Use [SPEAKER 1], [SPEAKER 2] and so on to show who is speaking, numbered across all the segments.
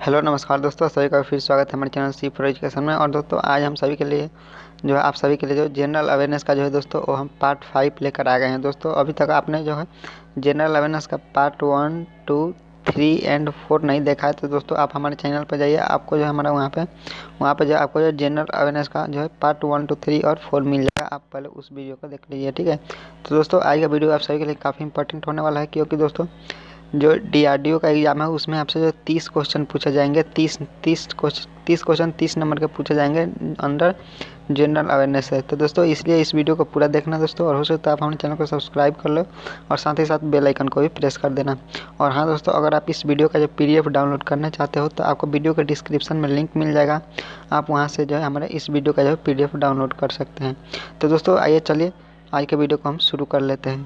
[SPEAKER 1] Hello नमस्कार दोस्तों, सभी का फिर स्वागत है हमारे चैनल सी फॉर एजुकेशन में। और दोस्तों आज हम सभी के लिए जो है आप सभी के लिए जो जनरल अवेयरनेस का जो है दोस्तों वो हम पार्ट 5 लेकर आ गए हैं। दोस्तों अभी तक आपने जो है जनरल अवेयरनेस का पार्ट 1, 2, 3 एंड 4 नहीं देखा है तो दोस्तों आप हमारे चैनल पर जाइए। आपको जो है हमारा वहाँ पे जो आपको जो जनरल अवेयरनेस का जो है पार्ट 1, 2, 3 और 4 मिल जाएगा। आप पहले उस वीडियो को देख लीजिए, ठीक है। तो दोस्तों आज का वीडियो आप सभी के लिए काफ़ी इंपॉर्टेंट होने वाला है, क्योंकि दोस्तों जो डीआरडीओ का एग्ज़ाम है उसमें आपसे जो 30 क्वेश्चन पूछे जाएंगे। 30 क्वेश्चन 30 नंबर के पूछे जाएंगे अंडर जनरल अवेयरनेस है। तो दोस्तों इसलिए इस वीडियो को पूरा देखना दोस्तों, और हो सकता है आप हमारे चैनल को सब्सक्राइब कर लो और साथ ही साथ बेल आइकन को भी प्रेस कर देना। और हाँ दोस्तों, अगर आप इस वीडियो का जो PDF डाउनलोड करना चाहते हो तो आपको वीडियो के डिस्क्रिप्शन में लिंक मिल जाएगा। आप वहाँ से जो है हमारे इस वीडियो का जो है PDF डाउनलोड कर सकते हैं। तो दोस्तों आइए चलिए आज के वीडियो को हम शुरू कर लेते हैं।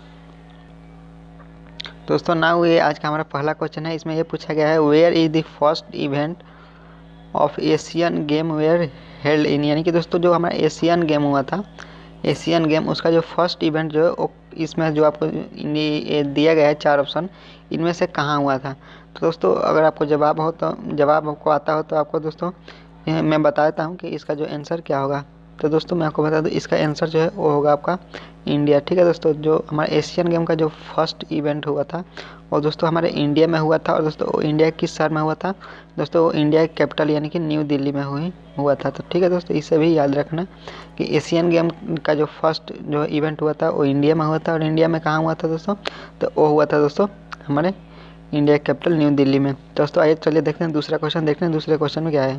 [SPEAKER 1] दोस्तों नाउ ये आज का हमारा पहला क्वेश्चन है। इसमें ये पूछा गया है, where is the first event of Asian game were held in, यानी कि दोस्तों जो हमारा एशियन गेम हुआ था, एशियन गेम उसका जो फर्स्ट इवेंट जो है वो इसमें जो आपको दिया गया है 4 ऑप्शन, इनमें से कहाँ हुआ था। तो दोस्तों अगर आपको जवाब आपको आता हो तो आपको दोस्तों मैं बता देता हूँ कि इसका जो आंसर क्या होगा। तो दोस्तों मैं आपको बता दूँ इसका आंसर जो है वो होगा आपका इंडिया, ठीक है दोस्तों। जो हमारा एशियन गेम का जो फर्स्ट इवेंट हुआ था और दोस्तों हमारे इंडिया में हुआ था। और दोस्तों इंडिया किस शहर में हुआ था दोस्तों, वो इंडिया की कैपिटल यानी कि न्यू दिल्ली में हुआ था। तो ठीक है दोस्तों, इसे भी याद रखना कि एशियन गेम का जो फर्स्ट जो इवेंट हुआ था वो इंडिया में हुआ था। और इंडिया में कहाँ हुआ था दोस्तों, तो वो हुआ था दोस्तों हमारे इंडिया की कैपिटल न्यू दिल्ली में। दोस्तों आइए चलिए देखते हैं दूसरा क्वेश्चन, देखते हैं दूसरे क्वेश्चन में क्या है।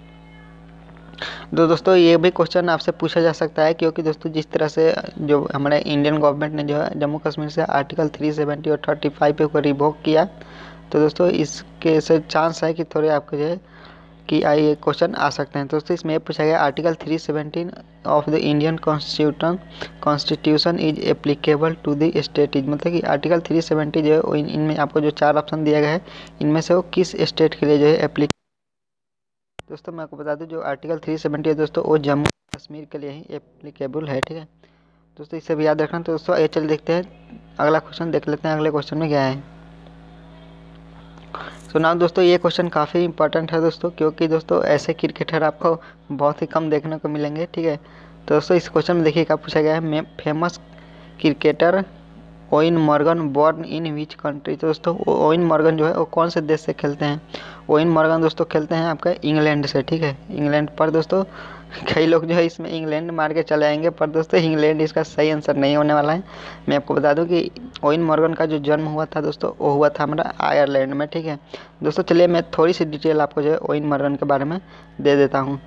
[SPEAKER 1] तो दोस्तों ये भी क्वेश्चन आपसे पूछा जा सकता है, क्योंकि दोस्तों जिस तरह से जो हमारे इंडियन गवर्नमेंट ने जो है जम्मू कश्मीर से आर्टिकल 370 और 35 पे को रिवोक किया, तो दोस्तों इसके से चांस है कि थोड़े आपके जो है कि ये क्वेश्चन आ सकते हैं। तो दोस्तों इसमें पूछा गया article 317 of the Indian constitution is applicable to the state is, मतलब कि आर्टिकल 370 जो है इनमें आपको जो 4 ऑप्शन दिया गया है इनमें से वो किस स्टेट के लिए जो है एप्लीकेबल। दोस्तों मैं आपको बता दूं जो आर्टिकल 370 है दोस्तों वो जम्मू कश्मीर के लिए ही एप्लीकेबल है, ठीक है दोस्तों, इसे भी याद रखना। तो दोस्तों ये चल देखते हैं अगला क्वेश्चन, देख लेते हैं अगले क्वेश्चन में क्या है। तो नाउ दोस्तों ये क्वेश्चन काफ़ी इंपॉर्टेंट है दोस्तों, क्योंकि दोस्तों ऐसे क्रिकेटर आपको बहुत ही कम देखने को मिलेंगे, ठीक है। तो दोस्तों इस क्वेश्चन में देखिए क्या पूछा गया है, famous cricketer Eoin Morgan born in which country. तो दोस्तों ओइन मॉर्गन जो है वो कौन से देश से खेलते हैं, ओइन मॉर्गन दोस्तों खेलते हैं आपका इंग्लैंड से, ठीक है इंग्लैंड। पर दोस्तों कई लोग जो है इसमें इंग्लैंड मार के चले आएंगे, पर दोस्तों इंग्लैंड इसका सही आंसर नहीं होने वाला है। मैं आपको बता दूं कि ओइन मॉर्गन का जो जन्म हुआ था दोस्तों वो हुआ था हमारा आयरलैंड में, ठीक है दोस्तों। चलिए मैं थोड़ी सी डिटेल आपको जो है ओइन मॉर्गन के बारे में दे देता हूँ।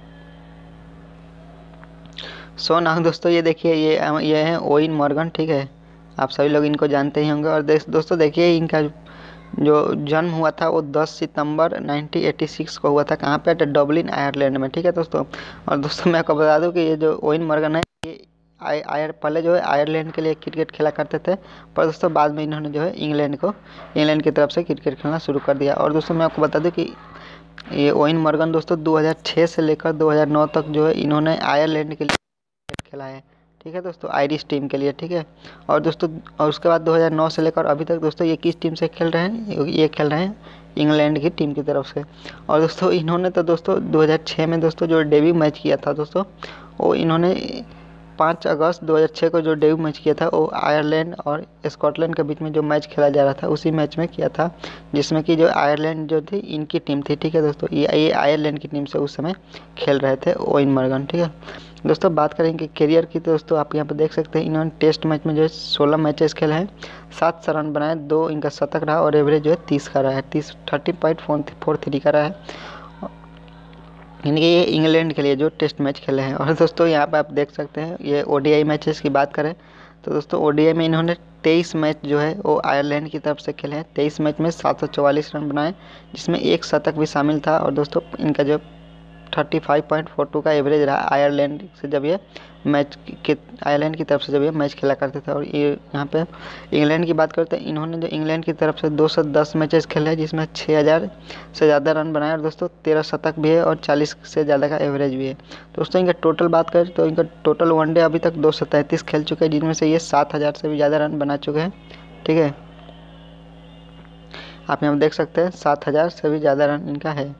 [SPEAKER 1] सो ना दोस्तों ये देखिए ये है ओइन मॉर्गन, ठीक है, आप सभी लोग इनको जानते ही होंगे। और दोस्तों देखिए इनका जो जन्म हुआ था वो 10 सितंबर 1986 को हुआ था, कहाँ पे, डबलिन आयरलैंड में, ठीक है दोस्तों। और दोस्तों मैं आपको बता दूं कि ये जो ओइन मॉर्गन है ये पहले जो है आयरलैंड के लिए क्रिकेट खेला करते थे, पर दोस्तों बाद में इन्होंने जो है इंग्लैंड की तरफ से क्रिकेट खेलना शुरू कर दिया। और दोस्तों मैं आपको बता दूँ कि ये ओइन मॉर्गन दोस्तों 2006 से लेकर 2009 तक जो है इन्होंने आयरलैंड के लिए खेला है, ठीक है दोस्तों, आयरिश टीम के लिए, ठीक है। और दोस्तों और उसके बाद 2009 से लेकर अभी तक दोस्तों ये किस टीम से खेल रहे हैं, ये खेल रहे हैं इंग्लैंड की टीम की तरफ से। और दोस्तों इन्होंने तो दोस्तों 2006 में दोस्तों जो डेब्यू मैच किया था दोस्तों, वो इन्होंने 5 अगस्त 2006 को जो डेब्यू मैच किया था वो आयरलैंड और स्कॉटलैंड के बीच में जो मैच खेला जा रहा था उसी मैच में किया था, जिसमें कि जो आयरलैंड जो थी इनकी टीम थी, ठीक है दोस्तों। ये आयरलैंड की टीम से उस समय खेल रहे थे ओइन मॉर्गन, ठीक है दोस्तों। बात करेंगे करियर की तो दोस्तों आप यहाँ पर देख सकते हैं इन्होंने टेस्ट मैच में जो है 16 मैचेस खेले हैं, 700 रन बनाए, 2 इनका शतक रहा और एवरेज जो है 30 का रहा है, 30.43 का रहा है, यानी कि ये इंग्लैंड के लिए जो टेस्ट मैच खेले हैं। और दोस्तों यहाँ पे आप देख सकते हैं ये ODI मैचेस की बात करें तो दोस्तों ODI में इन्होंने 23 मैच जो है वो आयरलैंड की तरफ से खेले हैं, 23 मैच में 744 रन बनाए, जिसमें एक शतक भी शामिल था। और दोस्तों इनका जो 35.42 का एवरेज रहा आयरलैंड से जब ये आयरलैंड की तरफ से जब ये मैच खेला करते थे। और ये यहाँ पे इंग्लैंड की बात करते हैं, इन्होंने जो इंग्लैंड की तरफ से 210 मैचेस खेले हैं, जिसमें 6000 से ज़्यादा रन बनाए और दोस्तों 13 शतक भी है और 40 से ज़्यादा का एवरेज भी है। दोस्तों इनका टोटल बात करें तो इनका टोटल वनडे अभी तक 233 खेल चुके हैं, जिनमें से ये 7000 से भी ज़्यादा रन बना चुके हैं, ठीक है। आप यहाँ देख सकते हैं 7,000 से भी ज़्यादा रन इनका है।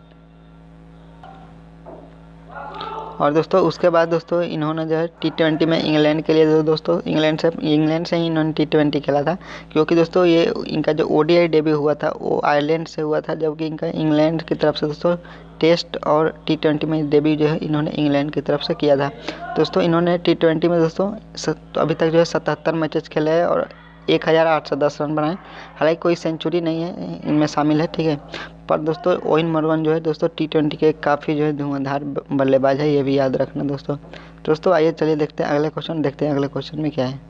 [SPEAKER 1] और दोस्तों उसके बाद दोस्तों इन्होंने जो है T20 में इंग्लैंड के लिए दोस्तों इंग्लैंड से ही इन्होंने T20 खेला था, क्योंकि दोस्तों ये इनका जो ODI डेब्यू हुआ था वो आयरलैंड से हुआ था, जबकि इनका इंग्लैंड की तरफ से दोस्तों टेस्ट और T20 में डेब्यू जो है इन्होंने इंग्लैंड की तरफ से किया था। दोस्तों इन्होंने T20 में दोस्तों अभी तक जो है 77 मैचेस खेले हैं और 1,810 रन बनाए। हालांकि कोई सेंचुरी नहीं है इनमें शामिल है, ठीक है। पर दोस्तों ओवेन मॉर्गन जो है दोस्तों T20 के काफ़ी जो है धुआंधार बल्लेबाज है, ये भी याद रखना दोस्तों आइए चलिए देखते हैं अगले क्वेश्चन, देखते हैं अगले क्वेश्चन में क्या है।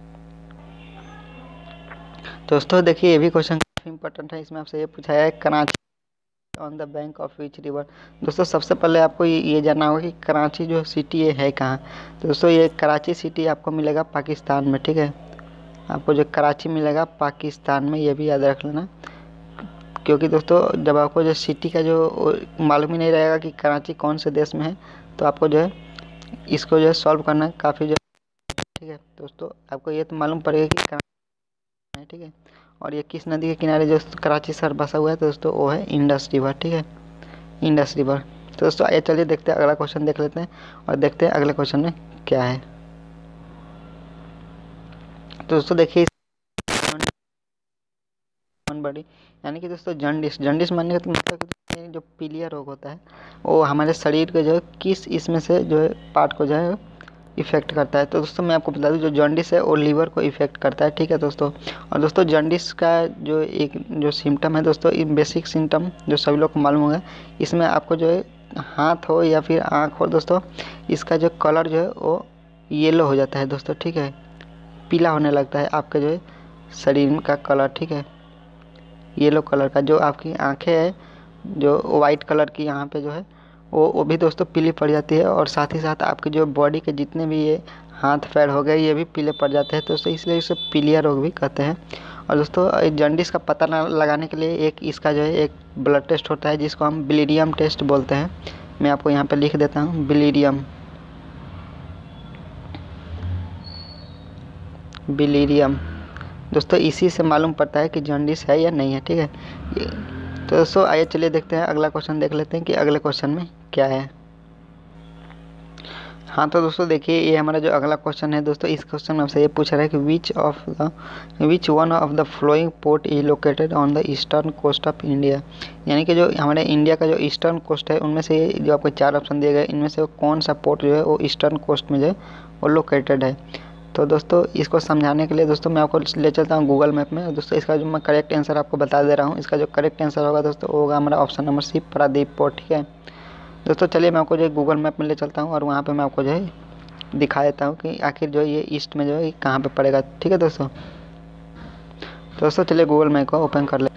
[SPEAKER 1] दोस्तों देखिए ये भी क्वेश्चन काफ़ी इंपॉर्टेंट है। इसमें आपसे ये पूछा है Karachi on the bank of which river. दोस्तों सबसे पहले आपको ये जानना होगा कि कराची जो सिटी है कहाँ। तो दोस्तों ये कराची सिटी आपको मिलेगा पाकिस्तान में, ठीक है। आपको जो कराची मिलेगा पाकिस्तान में, ये भी याद रख लेना, क्योंकि दोस्तों जब आपको जो सिटी का जो मालूम ही नहीं रहेगा कि कराची कौन से देश में है, तो आपको जो है इसको जो है सॉल्व करना काफ़ी जो, ठीक है। दोस्तों आपको ये तो मालूम पड़ेगा कि कराची है, ठीक है। और ये किस नदी के किनारे जो कराची शहर बसा हुआ है, तो दोस्तों वो है इंडस रिवर, ठीक है, इंडस रिवर। तो दोस्तों आइए चलिए देखते हैं अगला क्वेश्चन, देख लेते हैं और देखते हैं अगले क्वेश्चन में क्या है। तो दोस्तों देखिए बड़ी यानी कि दोस्तों जॉन्डिस मानने का मतलब कि जो पीलिया रोग होता है वो हमारे शरीर के जो है किस इसमें से जो है पार्ट को जो है इफेक्ट करता है। तो दोस्तों मैं आपको बता दूं जो जॉन्डिस है वो लीवर को इफेक्ट करता है, ठीक है दोस्तों। और दोस्तों जॉन्डिस का जो एक जो सिम्टम है दोस्तों, बेसिक सिम्टम जो सभी लोग को मालूम होगा, इसमें आपको जो है हाथ हो या फिर आँख हो दोस्तों, इसका जो कलर जो है वो येलो हो जाता है दोस्तों, ठीक है, पीला होने लगता है आपके जो है शरीर का कलर, ठीक है, येलो कलर का। जो आपकी आंखें हैं जो वाइट कलर की यहाँ पे जो है वो भी दोस्तों पीली पड़ जाती है, और साथ ही साथ आपके जो बॉडी के जितने भी ये हाथ पैर हो गए ये भी पीले पड़ जाते हैं दोस्तों, इसलिए इसे पीलिया रोग भी कहते हैं। और दोस्तों जॉन्डिस का पता लगाने के लिए एक इसका जो है एक ब्लड टेस्ट होता है जिसको हम बिलिरियम टेस्ट बोलते हैं। मैं आपको यहाँ पर लिख देता हूँ बिलिरियम। दोस्तों इसी से मालूम पड़ता है कि जॉन्डिस है या नहीं है, ठीक है। तो दोस्तों आइए चलिए देखते हैं अगला क्वेश्चन, देख लेते हैं कि अगले क्वेश्चन में क्या है। हाँ तो दोस्तों देखिए ये हमारा जो अगला क्वेश्चन है दोस्तों, इस क्वेश्चन में आपसे ये पूछ रहा है कि which one of the flowing port is located on the eastern coast of India. यानी कि जो हमारे इंडिया का जो ईस्टर्न कोस्ट है उनमें से जो आपको 4 ऑप्शन दिए गए, इनमें से कौन सा पोर्ट जो है वो ईस्टर्न कोस्ट में जो है वो लोकेटेड है। तो दोस्तों इसको समझाने के लिए दोस्तों मैं आपको ले चलता हूँ गूगल मैप में। दोस्तों इसका जो मैं करेक्ट आंसर आपको बता दे रहा हूँ, इसका जो करेक्ट आंसर होगा दोस्तों वो होगा हमारा option number C, Paradip port, ठीक है। दोस्तों चलिए मैं आपको जो है गूगल मैप में ले चलता हूँ और वहाँ पे मैं आपको जो है दिखा देता हूँ कि आखिर जो है ये ईस्ट में जो है कहाँ पे पड़ेगा, ठीक है दोस्तों चलिए गूगल मैप को ओपन कर ले।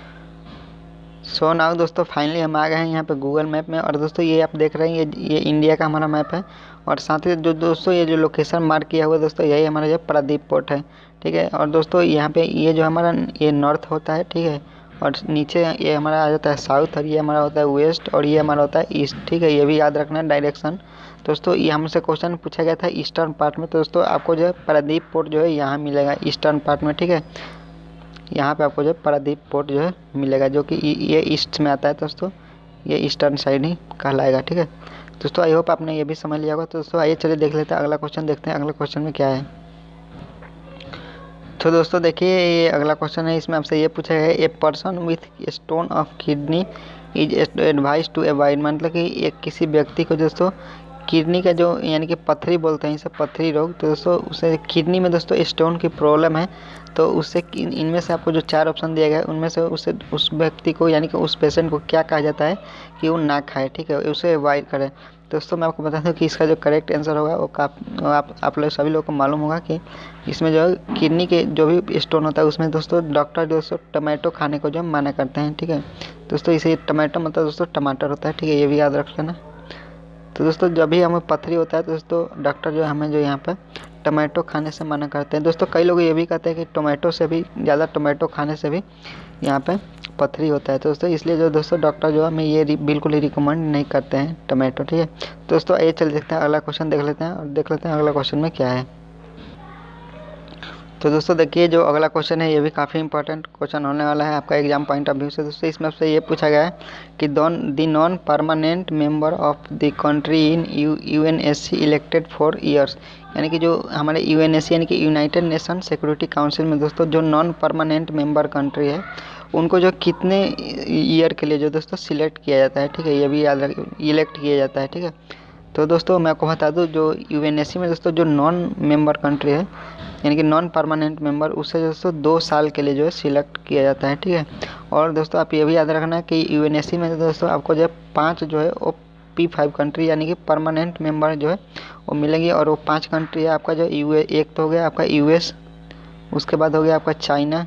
[SPEAKER 1] सो नाउ दोस्तों फाइनली हम आ गए हैं यहाँ पे गूगल मैप में। और दोस्तों ये आप देख रहे हैं ये इंडिया का हमारा मैप है, और साथ ही जो दोस्तों ये जो लोकेशन मार्क किया हुआ है दोस्तों यही हमारा जो पारादीप पोर्ट है, ठीक है। और दोस्तों यहाँ पे ये जो हमारा ये नॉर्थ होता है, ठीक है, और नीचे ये हमारा आ जाता है साउथ, और ये हमारा होता है वेस्ट, और ये हमारा होता है ईस्ट, ठीक है। ये भी याद रखना डायरेक्शन। दोस्तों ये हमसे क्वेश्चन पूछा गया था ईस्टर्न पार्ट में, तो दोस्तों आपको जो है पारादीप पोर्ट जो है यहाँ मिलेगा ईस्टर्न पार्ट में, ठीक है। यहाँ पे आपको जो है पारादीप पोर्ट जो है मिलेगा, जो कि ये ईस्ट में आता है दोस्तों, ये ईस्टर्न साइड ही कहलाएगा, ठीक है दोस्तों। आई होप आपने ये भी समझ लिया होगा। तो दोस्तों आइए चलिए देख लेते हैं अगला क्वेश्चन, देखते हैं अगले क्वेश्चन में क्या है। तो दोस्तों देखिए ये अगला क्वेश्चन है, इसमें आपसे ये पूछा है a person with stone of kidney is advise to avoid, मतलब कि एक किसी व्यक्ति को दोस्तों किडनी का जो यानी कि पथरी बोलते हैं इसे, पथरी रोग, तो दोस्तों उसे किडनी में दोस्तों स्टोन की प्रॉब्लम है, तो उससे इनमें से आपको जो 4 ऑप्शन दिया गया है उनमें से उसे उस व्यक्ति को यानी कि उस पेशेंट को क्या कहा जाता है कि वो ना खाए, ठीक है, उसे अवॉइड करें। दोस्तों मैं आपको बता दूं कि इसका जो करेक्ट आंसर होगा वो आप लोग सभी लोगों को मालूम होगा कि इसमें जो है किडनी के जो भी स्टोन होता है उसमें दोस्तों डॉक्टर दोस्तों टमाटो खाने को जो मना करते हैं, ठीक है दोस्तों। इसे टमाटो मतलब दोस्तों टमाटर होता है, ठीक है, ये भी याद रख लेना। तो दोस्तों जब भी हमें पथरी होता है तो दोस्तों डॉक्टर जो हमें जो यहाँ पर टमाटो खाने से मना करते हैं। दोस्तों कई लोग ये भी कहते हैं कि टमाटो से भी ज़्यादा टमाटो खाने से भी यहाँ पे पथरी होता है, तो दोस्तों इसलिए जो दोस्तों डॉक्टर जो हमें ये बिल्कुल ही रिकमेंड नहीं करते हैं टमाटो, ठीक है दोस्तों। आइए चल देखते हैं अगला क्वेश्चन, देख लेते हैं और देख लेते हैं अगला क्वेश्चन में क्या है। तो दोस्तों देखिए जो अगला क्वेश्चन है ये भी काफ़ी इंपॉर्टेंट क्वेश्चन होने वाला है आपका एग्जाम पॉइंट ऑफ व्यू से। दोस्तों इसमें आपसे ये पूछा गया है कि the non permanent member of the country in UNSC elected for years, यानी कि जो हमारे यूएनएससी यानी कि यूनाइटेड नेशन सिक्योरिटी काउंसिल में दोस्तों जो नॉन परमानेंट मेंबर कंट्री है उनको जो कितने ईयर के लिए जो दोस्तों सिलेक्ट किया जाता है, ठीक है, ये भी याद रख, इलेक्ट किया जाता है, ठीक है। तो दोस्तों मैं आपको बता दूं जो यूएनएससी में दोस्तों जो नॉन मेंबर कंट्री है यानी कि नॉन परमानेंट मेंबर उससे दोस्तों 2 साल के लिए जो है सिलेक्ट किया जाता है, ठीक है। और दोस्तों आप ये भी याद रखना कि यूएनएससी में दोस्तों आपको जो है 5 जो है वो P5 कंट्री यानी कि परमानेंट मेंबर जो है वो मिलेंगी। और वो 5 कंट्री है आपका जो एक तो हो गया आपका यूएस, उसके बाद हो गया आपका चाइना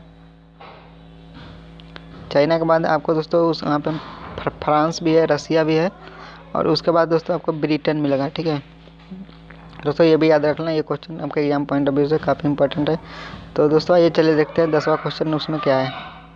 [SPEAKER 1] के बाद आपको दोस्तों उस वहाँ पे फ्रांस भी है, रसिया भी है, और उसके बाद दोस्तों आपको ब्रिटेन मिलेगा, ठीक है। दोस्तों ये भी याद रखना, ये क्वेश्चन आपके एग्जाम पॉइंट ऑफ व्यू से काफ़ी इंपॉर्टेंट है। तो दोस्तों ये चलिए देखते हैं 10वां क्वेश्चन उसमें क्या है।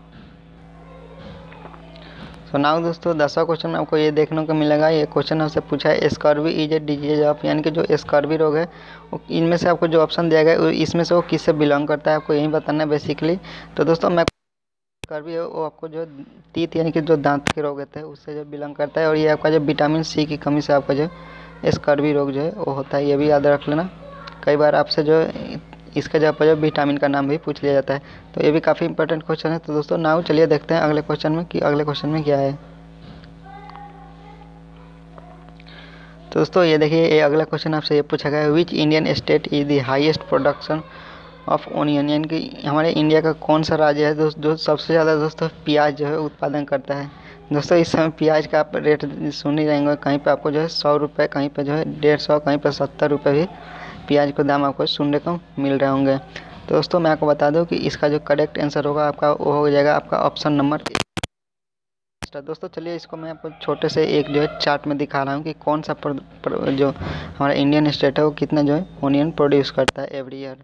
[SPEAKER 1] सो नाउ दोस्तों 10वां क्वेश्चन में आपको ये देखने को मिलेगा, ये क्वेश्चन आपसे पूछा है scurvy is a disease of, यानी कि जो स्कर्वी रोग है इनमें से आपको जो ऑप्शन दिया गया है इसमें से वो किससे बिलोंग करता है, आपको यही बताना है बेसिकली। तो दोस्तों मैं स्कर्वी है वो आपको जो तीत यानी कि जो दांत के रोग होते हैं उससे जो बिलोंग करता है, और ये आपका जो विटामिन सी की कमी से आपका जो स्कर्वी रोग जो है वो होता है, ये भी याद रख लेना। कई बार आपसे जो इसका जगह पर जो विटामिन का नाम भी पूछ लिया जाता है, तो ये भी काफ़ी इंपॉर्टेंट क्वेश्चन है। तो दोस्तों नाउ चलिए देखते हैं अगले क्वेश्चन में कि अगले क्वेश्चन में क्या है। तो दोस्तों ये देखिए ये अगला क्वेश्चन आपसे ये पूछा गया है which Indian state is the highest production of onion, यानी कि हमारे इंडिया का कौन सा राज्य है जो सबसे ज़्यादा दोस्तों प्याज जो है उत्पादन करता है। दोस्तों इस समय प्याज का आप रेट सुन ही रहेंगे, कहीं पे आपको जो है 100 रुपये, कहीं पे जो है 150, कहीं पे 70 रुपये भी प्याज का दाम आपको सुनने को मिल रहे होंगे। तो दोस्तों मैं आपको बता दूं कि इसका जो करेक्ट आंसर होगा आपका वो हो जाएगा आपका ऑप्शन नंबर। दोस्तों चलिए इसको मैं आपको छोटे से एक जो है चार्ट में दिखा रहा हूँ कि कौन सा जो हमारा इंडियन स्टेट है वो कितना जो है ओनियन प्रोड्यूस करता है एवरी ईयर।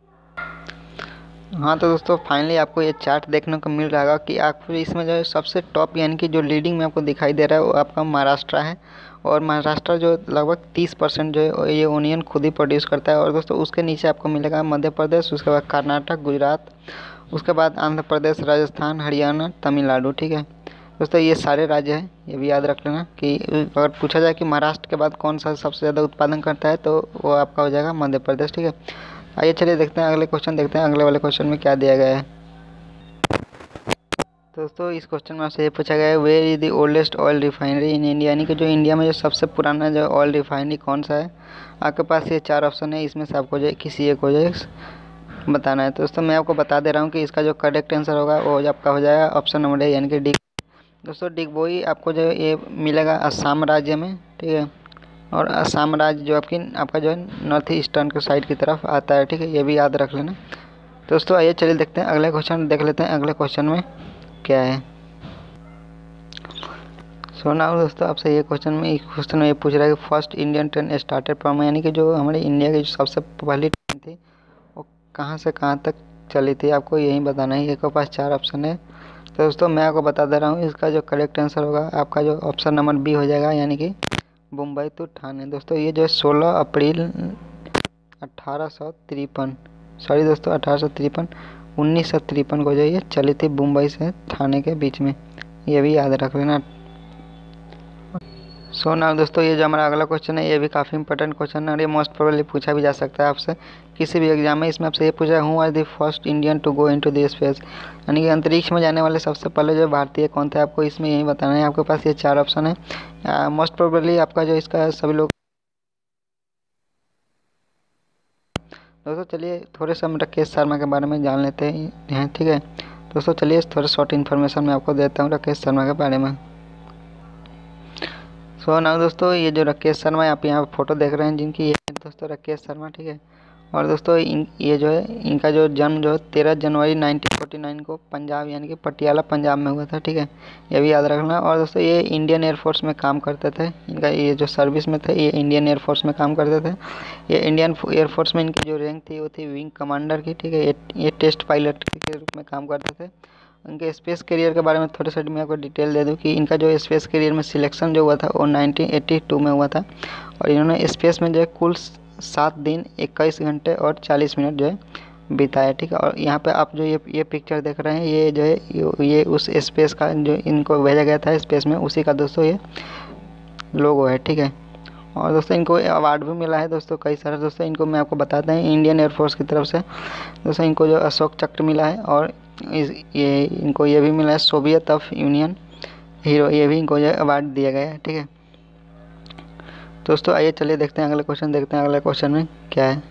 [SPEAKER 1] हाँ तो दोस्तों फाइनली आपको ये चार्ट देखने को मिल रहा है कि आपको इसमें जो है सबसे टॉप यानी कि जो लीडिंग में आपको दिखाई दे रहा है वो आपका महाराष्ट्र है, और महाराष्ट्र जो लगभग 30% जो है ये ओनियन खुद ही प्रोड्यूस करता है। और दोस्तों उसके नीचे आपको मिलेगा मध्य प्रदेश, उसके बाद कर्नाटक, गुजरात, उसके बाद आंध्र प्रदेश, राजस्थान, हरियाणा, तमिलनाडु, ठीक है। दोस्तों ये सारे राज्य हैं, ये भी याद रख लेना कि अगर पूछा जाए कि महाराष्ट्र के बाद कौन सा सबसे ज़्यादा उत्पादन करता है तो वो आपका हो जाएगा मध्य प्रदेश, ठीक है। आइए चलिए देखते हैं अगले क्वेश्चन, देखते हैं अगले वाले क्वेश्चन में क्या दिया गया है। दोस्तों इस क्वेश्चन में आपसे ये पूछा गया है where is the oldest oil refinery in India, यानी कि जो इंडिया में जो सबसे पुराना जो ऑयल रिफाइनरी कौन सा है। आपके पास ये 4 ऑप्शन है, इसमें से आपको जो किसी एक हो जाए बताना है। तो दोस्तों मैं आपको बता दे रहा हूँ कि इसका जो करेक्ट आंसर होगा वो आपका हो जाएगा ऑप्शन नंबर ए यानी कि डी। दोस्तों डिगबोई आपको जो ये मिलेगा असम राज्य में, ठीक है, और असम राज्य जो आपका जो है नॉर्थ ईस्टर्न के साइड की तरफ आता है, ठीक है, ये भी याद रख लेना। दोस्तों आइए चलिए देखते हैं अगले क्वेश्चन, देख लेते हैं अगले क्वेश्चन में क्या है। सो नाउ दोस्तों आपसे ये क्वेश्चन में ये पूछ रहा है कि first Indian train started from, यानी कि जो हमारे इंडिया की जो सबसे पहली ट्रेन थी वो कहाँ से कहाँ तक चली थी, आपको यही बताना है। आपके पास 4 ऑप्शन है, तो दोस्तों मैं आपको बता दे रहा हूँ इसका जो करेक्ट आंसर होगा आपका जो ऑप्शन नंबर बी हो जाएगा, यानी कि मुंबई टू ठाणे। दोस्तों ये जो है 16 अप्रैल 1853 सॉरी दोस्तों 1953 को जो ये चली थी मुंबई से ठाणे के बीच में, ये भी याद रख लेना। सो नाउ दोस्तों ये जो हमारा अगला क्वेश्चन है ये भी काफ़ी इंपॉर्टेंट क्वेश्चन है और ये मोस्ट प्रोबेबली पूछा भी जा सकता है आपसे किसी भी एग्जाम में। इसमें आपसे ये पूछा है who are the first Indian to go into the space, यानी कि अंतरिक्ष में जाने वाले सबसे पहले जो भारतीय कौन थे, आपको इसमें यही बताना है। आपके पास ये 4 ऑप्शन है, मोस्ट प्रोबेबली आपका जो इसका सभी लोग। दोस्तों चलिए थोड़े से हम राकेश शर्मा के बारे में जान लेते हैं, ठीक है। दोस्तों चलिए थोड़ा शॉर्ट इन्फॉर्मेशन मैं आपको देता हूँ राकेश शर्मा के बारे में। सो नाउ दोस्तों ये जो राकेश शर्मा आप यहाँ फोटो देख रहे हैं जिनकी, ये दोस्तों राकेश शर्मा, ठीक है। और दोस्तों ये जो है इनका जो जन्म जो है 13 जनवरी 1949 को पंजाब यानी कि पटियाला पंजाब में हुआ था, ठीक है, ये भी याद रखना। और दोस्तों ये इंडियन एयरफोर्स में काम करते थे, इनका ये जो सर्विस में थे ये इंडियन एयरफोर्स में काम करते थे। ये इंडियन एयरफोर्स में इनकी जो रैंक थी वो थी विंग कमांडर की, ठीक है। ये टेस्ट पायलट के रूप में काम करते थे। उनके स्पेस करियर के बारे में थोड़ी सी मैं आपको डिटेल दे दूं कि इनका जो स्पेस करियर में सिलेक्शन जो हुआ था वो 1982 में हुआ था, और इन्होंने स्पेस में जो है कुल 7 दिन 21 घंटे और 40 मिनट जो है बिताया, ठीक है। और यहाँ पे आप जो ये पिक्चर देख रहे हैं, ये जो है ये उस स्पेस का जो इनको भेजा गया था स्पेस में, उसी का दोस्तों ये लोगो है, ठीक है। और दोस्तों इनको अवार्ड भी मिला है दोस्तों कई सारे। दोस्तों इनको मैं आपको बताते हैं, इंडियन एयरफोर्स की तरफ से दोस्तों इनको जो अशोक चक्र मिला है, और ये इनको ये भी मिला है सोवियत ऑफ यूनियन हीरो, ये भी इनको जो अवार्ड दिया गया है, ठीक है। दोस्तों आइए चलिए देखते हैं अगले क्वेश्चन, देखते हैं अगले क्वेश्चन में क्या है।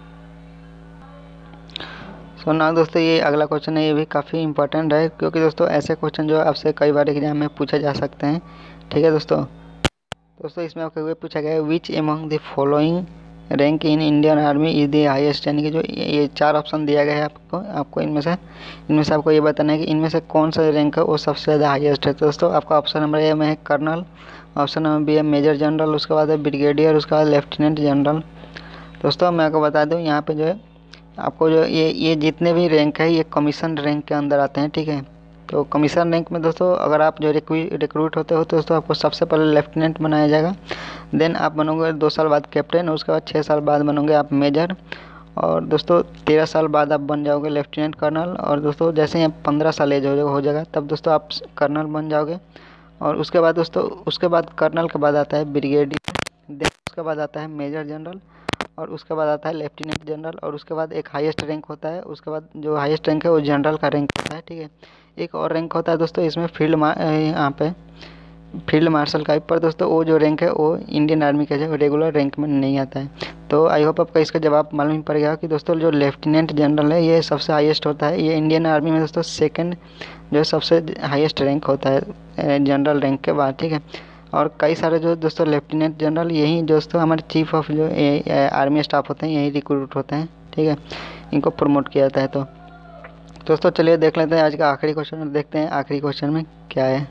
[SPEAKER 1] सो ना दोस्तों ये अगला क्वेश्चन है, ये भी काफ़ी इंपॉर्टेंट है, क्योंकि दोस्तों ऐसे क्वेश्चन जो आपसे कई बार एग्जाम में पूछे जा सकते हैं, ठीक है दोस्तों इसमें आपको ये पूछा गया है, which among the following rank in Indian army is the highest, यानी कि जो ये 4 ऑप्शन दिया गया है आपको इनमें से आपको ये बताना है कि इनमें से कौन सा रैंक है वो सबसे ज़्यादा हाईएस्ट है। तो दोस्तों आपका ऑप्शन नंबर ए में है कर्नल, ऑप्शन नंबर बी है मेजर जनरल, उसके बाद है ब्रिगेडियर, उसके बाद लेफ्टिनेंट जनरल। दोस्तों मैं आपको बता दूँ, यहाँ पे जो है आपको जो ये जितने भी रैंक है ये कमीशन रैंक के अंदर आते हैं, ठीक है। तो कमीशन रैंक में दोस्तों अगर आप जो रिक्रूट होते हो तो दोस्तों आपको सबसे पहले लेफ्टिनेंट बनाया जाएगा, देन आप बनोगे 2 साल बाद कैप्टन, उसके बाद 6 साल बाद बनोगे आप मेजर, और दोस्तों 13 साल बाद आप बन जाओगे लेफ्टिनेंट कर्नल, और दोस्तों जैसे ही आप 15 साल एज हो जाएगा तब दोस्तों आप कर्नल बन जाओगे। और उसके बाद दोस्तों उसके बाद कर्नल के बाद आता है ब्रिगेडियर, देन उसके बाद आता है मेजर जनरल, और उसके बाद आता है लेफ्टिनेंट जनरल, और उसके बाद एक हाईएस्ट रैंक होता है, उसके बाद जो हाईएस्ट रैंक है वो जनरल का रैंक होता है, ठीक है। एक और रैंक होता है दोस्तों इसमें यहाँ पे फील्ड मार्शल का, पर दोस्तों वो जो रैंक है वो इंडियन आर्मी का जो रेगुलर रैंक में नहीं आता है। तो आई होप आपका इसका जवाब मालूम पड़ गया कि दोस्तों जो लेफ्टिनेंट जनरल है ये सबसे हाईएस्ट होता है, ये इंडियन आर्मी में दोस्तों सेकंड जो सबसे हाईएस्ट रैंक होता है जनरल रैंक के बाद, ठीक है। और कई सारे जो दोस्तों लेफ्टिनेंट जनरल यही दोस्तों हमारे चीफ ऑफ जो आर्मी स्टाफ होते हैं यही रिक्रूट होते हैं, ठीक है, इनको प्रमोट किया जाता है। तो दोस्तों चलिए देख लेते हैं आज का आखिरी क्वेश्चन, देखते हैं आखिरी क्वेश्चन में क्या है।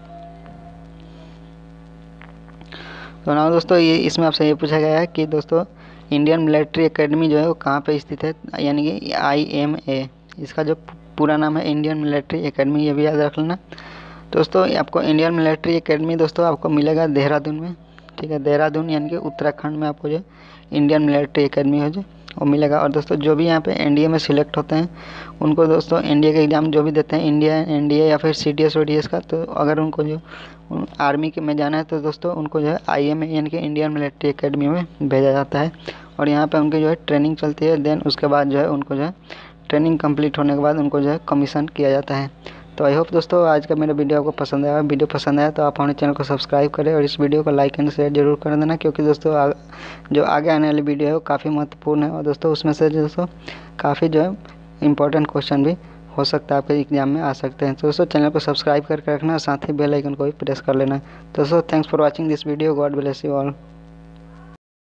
[SPEAKER 1] तो ना दोस्तों ये इसमें आपसे ये पूछा गया है कि दोस्तों इंडियन मिलिट्री एकेडमी जो है वो कहाँ पे स्थित है, यानी कि IMA, इसका जो पूरा नाम है इंडियन मिलिट्री एकेडमी, ये भी याद रख लेना। दोस्तों आपको इंडियन मिलिट्री एकेडमी दोस्तों आपको मिलेगा देहरादून में, ठीक है, देहरादून यानी कि उत्तराखंड में आपको जो इंडियन मिलिट्री एकेडमी है जो वो मिलेगा। और दोस्तों जो भी यहाँ पे NDA में सिलेक्ट होते हैं उनको दोस्तों NDA के एग्ज़ाम जो भी देते हैं इंडिया NDA या फिर CDS ODS का, तो अगर उनको जो आर्मी के में जाना है तो दोस्तों उनको जो है IMA यानी कि इंडियन मिलिट्री एकेडमी में भेजा जाता है, और यहाँ पे उनकी जो है ट्रेनिंग चलती है, देन उसके बाद जो है उनको जो है ट्रेनिंग कंप्लीट होने के बाद उनको जो है कमीशन किया जाता है। तो आई होप दोस्तों आज का मेरा वीडियो आपको पसंद आया, वीडियो पसंद आया तो आप हमारे चैनल को सब्सक्राइब करें और इस वीडियो को लाइक एंड शेयर जरूर कर देना, क्योंकि दोस्तों जो आगे आने वाली वीडियो है वो काफ़ी महत्वपूर्ण है, और दोस्तों उसमें से दोस्तों काफ़ी जो है इंपॉर्टेंट क्वेश्चन भी हो सकता है आपके एग्जाम में आ सकते हैं। तो दोस्तों चैनल को सब्सक्राइब करके रखना, साथ ही बेल आइकन को भी प्रेस कर लेना। दोस्तों thanks for watching this video, God bless you all.